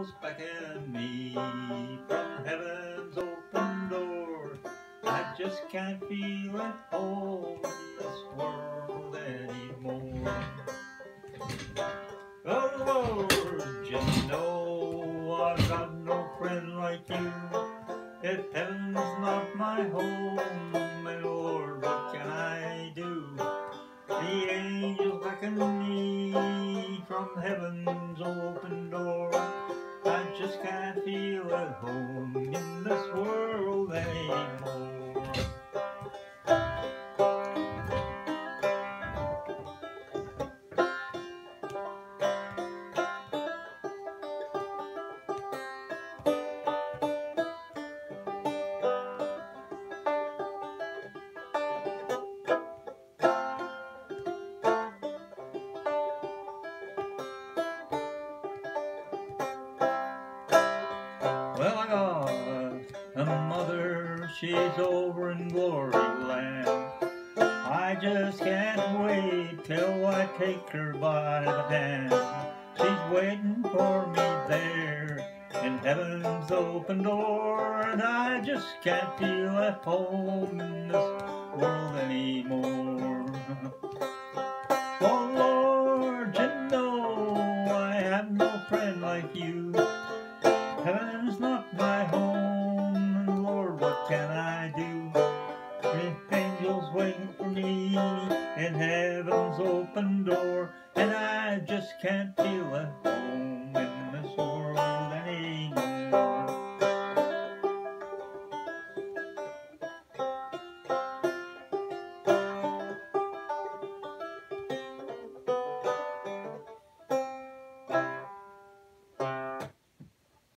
angels beckon me from heaven's open door. I just can't feel at home in this world anymore. Oh Lord, you know I've got no friend like you. If heaven's not my home, my Lord, what can I do? The angels beckon me from heaven's open door. I just can't feel at home in this world anymore. Well, I got a mother, she's over in glory land. I just can't wait till I take her by the hand. She's waiting for me there in heaven's open door, and I just can't feel at home in this world anymore. Oh Lord, you know I have no friend like you. Heaven's not my home, and Lord, what can I do? If angels waiting for me in heaven's open door, and I just can't feel it